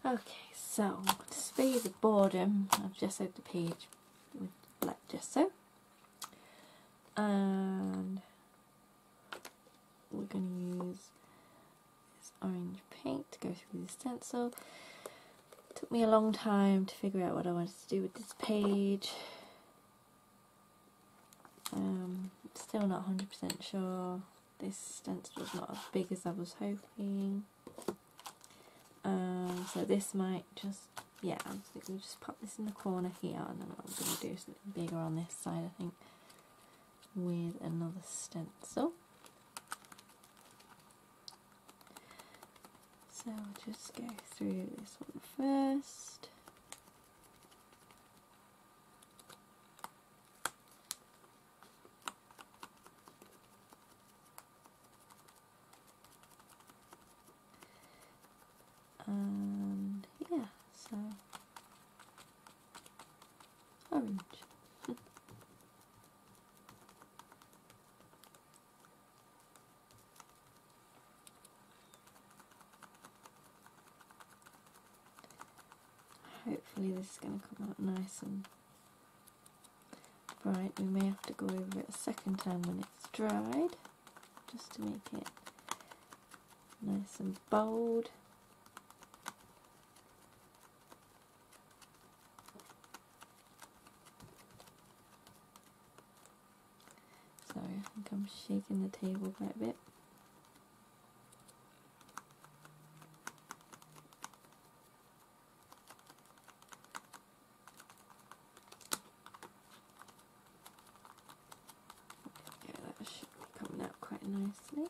Okay, so to spare the boredom, I've gessoed the page with black gesso, and we're going to use this orange paint to go through the stencil. It took me a long time to figure out what I wanted to do with this page. Still not 100% sure. This stencil is not as big as I was hoping. So this might just, yeah, I'm going to just pop this in the corner here, and then I'm going to do something bigger on this side, I think, with another stencil. So I'll just go through this one first. And yeah, so orange. Hopefully this is going to come out nice and bright. We may have to go over it a second time when it's dried, just to make it nice and bold. Sorry, I think I'm shaking the table quite a bit. Yeah, that should be coming out quite nicely.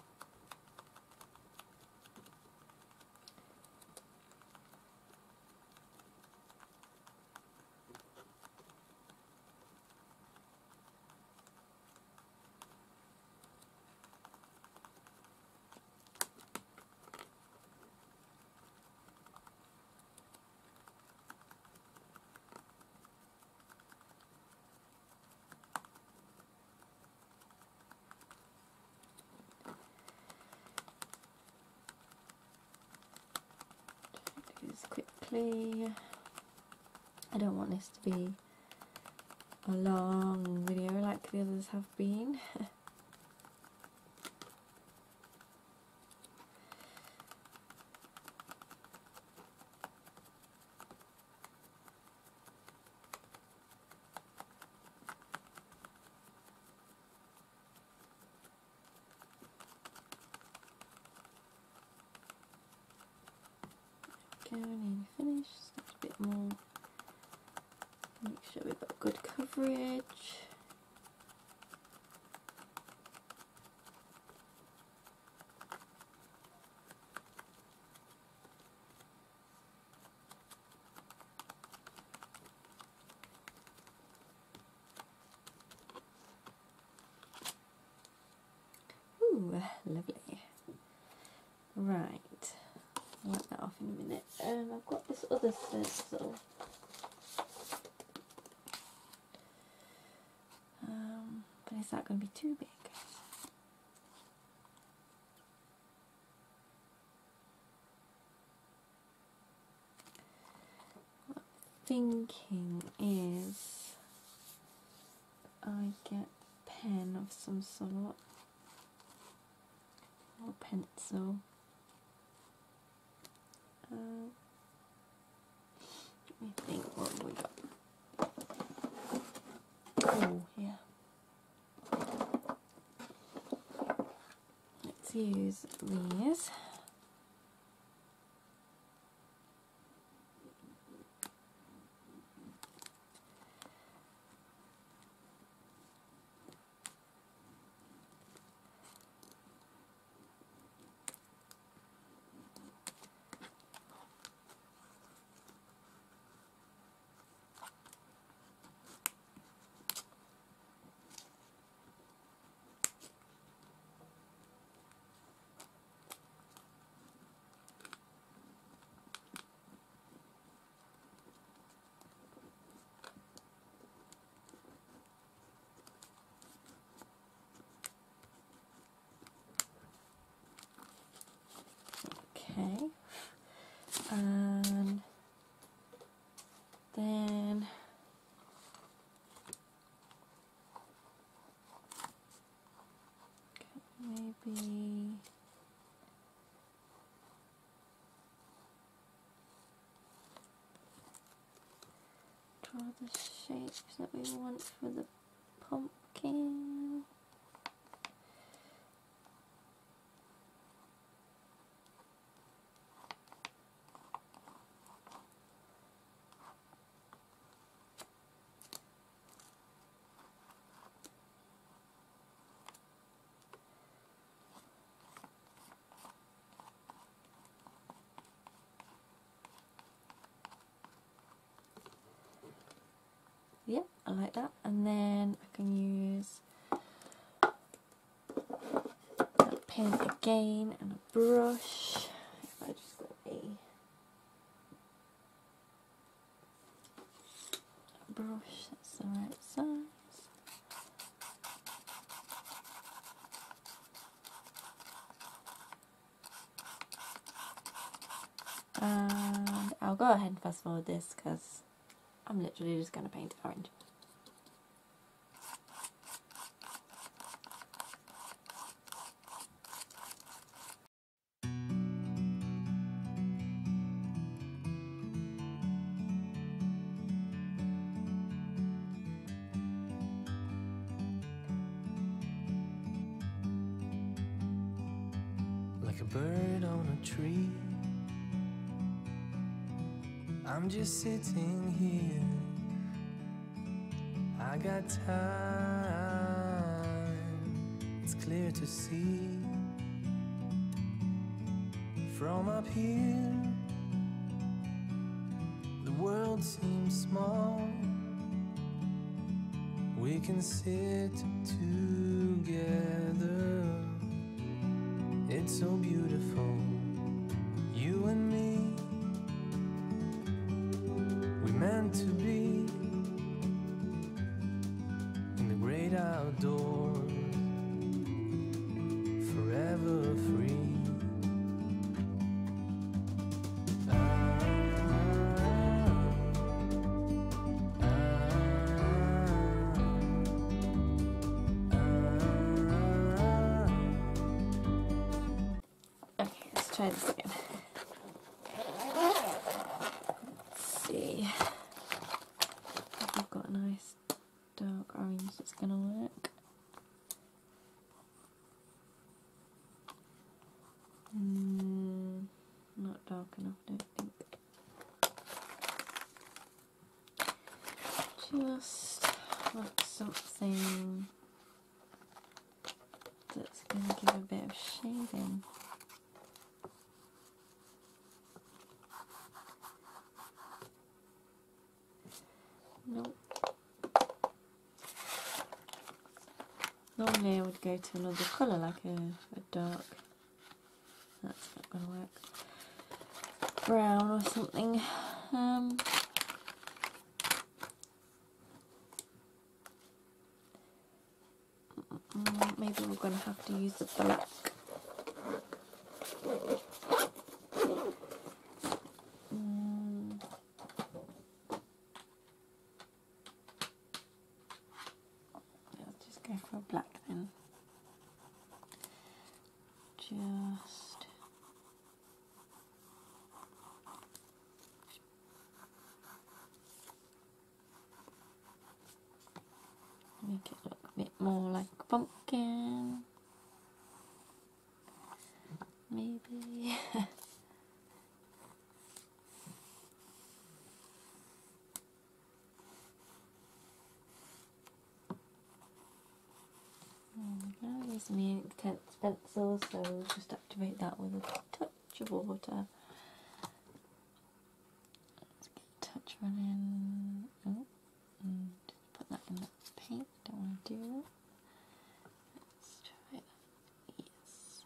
Quickly. I don't want this to be a long video like the others have been. Okay, nearly finished. Just a bit more. Make sure we've got good coverage. Ooh, lovely. Right, I'll wipe that off in a minute. I've got this other stencil. But is that going to be too big? What I'm thinking is I get a pen of some sort, or pencil. Let me think, what have we got? Oh, yeah. Let's use these. maybe draw the shapes that we want for the pumpkin. Yep, I like that. And then I can use that pen again and a brush. If I just got a brush that's the right size. And I'll go ahead and fast forward this because I'm literally just going to paint it orange. Like a bird on a tree, I'm just sitting here. I got time, it's clear to see. From up here, the world seems small. We can sit together. It's so beautiful, you and me. We're meant to be in the great outdoors, forever free. Okay, let's try this again. Let's see if we've got a nice dark orange that's going to work. Not dark enough, don't think. Just want something that's going to give a bit of shading. Nope. Normally I would go to another colour like a dark. That's not going to work. Brown or something. Maybe we're going to have to use the black. I'll just go for a black then. Just make it look a bit more like a pumpkin. Maybe. Now using the Inktense pencil, so we'll just activate that with a touch of water. Let's get a touch running. Oh, and just put that in the paint. Don't want to do that. Let's try that. Yes.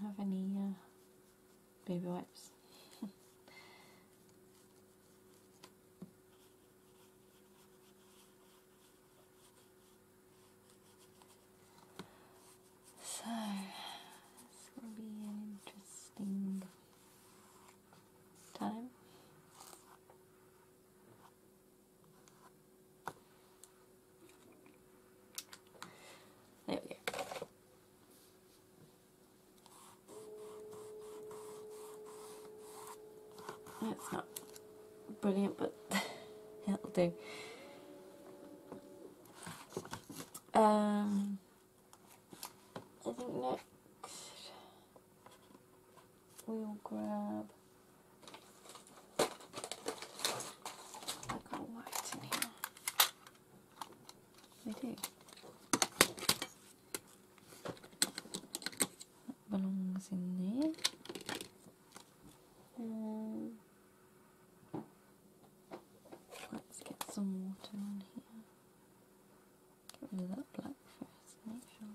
have any baby wipes. So it's going to be an interesting time. There we go. It's not brilliant, but it'll do. I think next we'll grab. I got white in here. We do. That belongs in there. Let's get some water in here. Get rid of that black first. Make sure.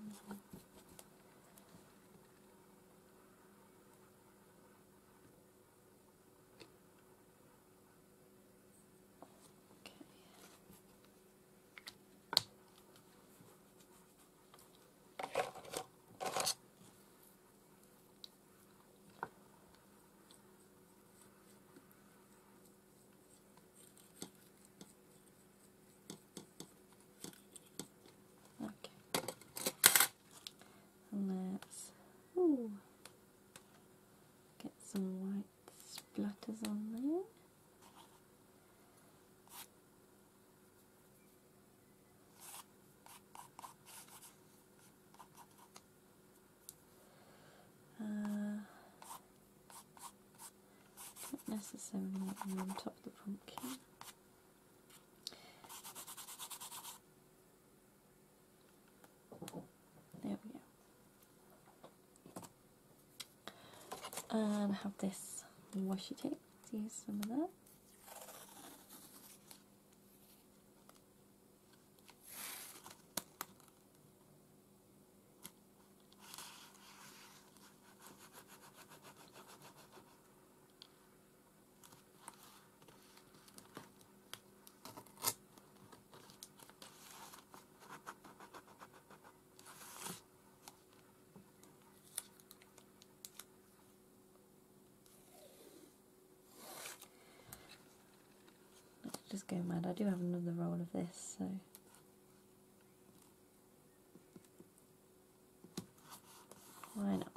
Let's get some white splatters on there. Not necessarily on top of the pumpkin. There we go. And have this washi tape. Let's use some of that. Just go mad. I do have another roll of this, so why not?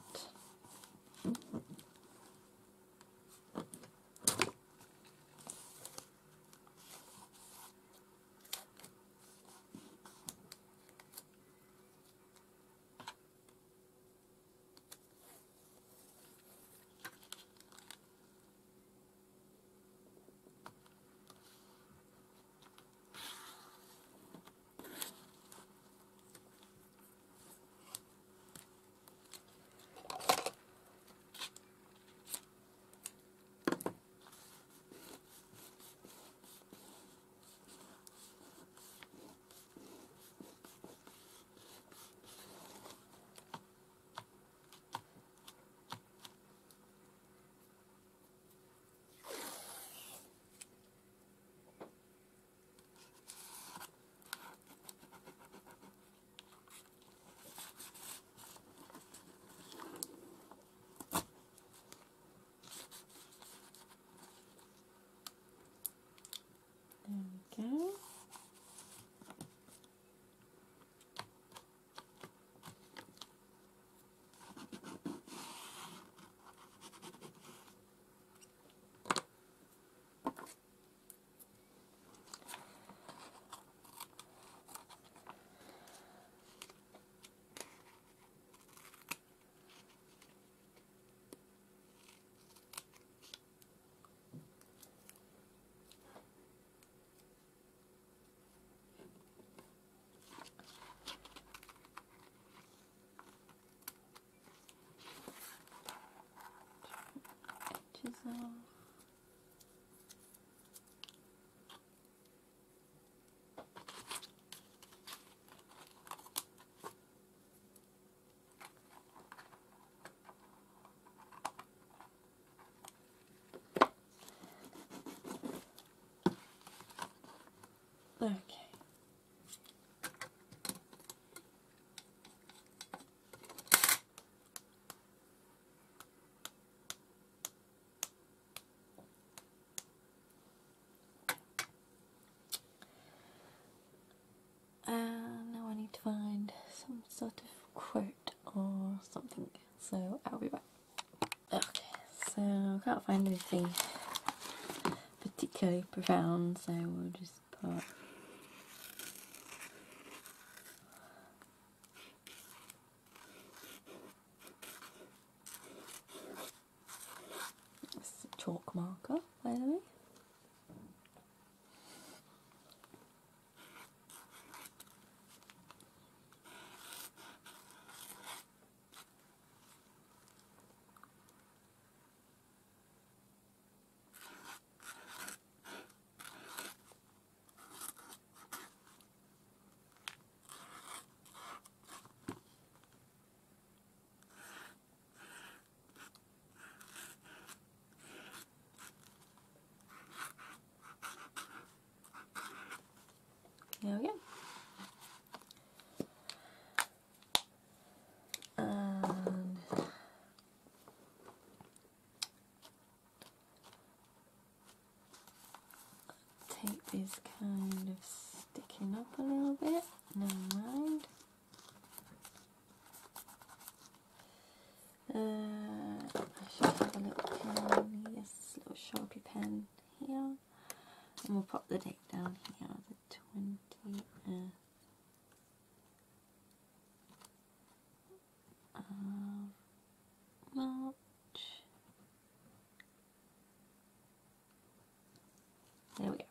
And now I need to find some sort of quote or something, so I'll be back. Okay, so I can't find anything particularly profound, so we'll just put this is a chalk marker, by the way. There we go. And tape is kind of sticking up a little bit. Never mind. I should have a little pen, yes, little Sharpie pen here. And we'll pop the date down here, the 20th of March. There we go.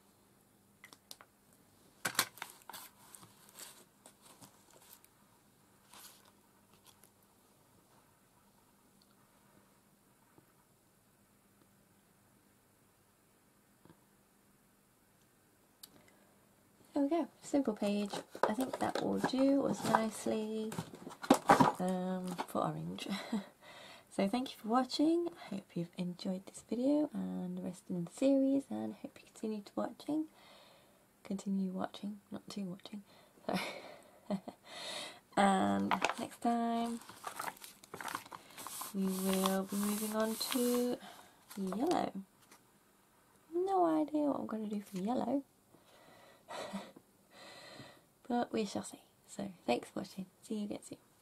There we go, simple page. I think that will do as nicely for orange. So thank you for watching. I hope you've enjoyed this video and the rest in the series, and I hope you continue watching, not too watching, sorry. And next time we will be moving on to yellow. No idea what I'm going to do for yellow. But we shall see. So thanks for watching. See you again soon.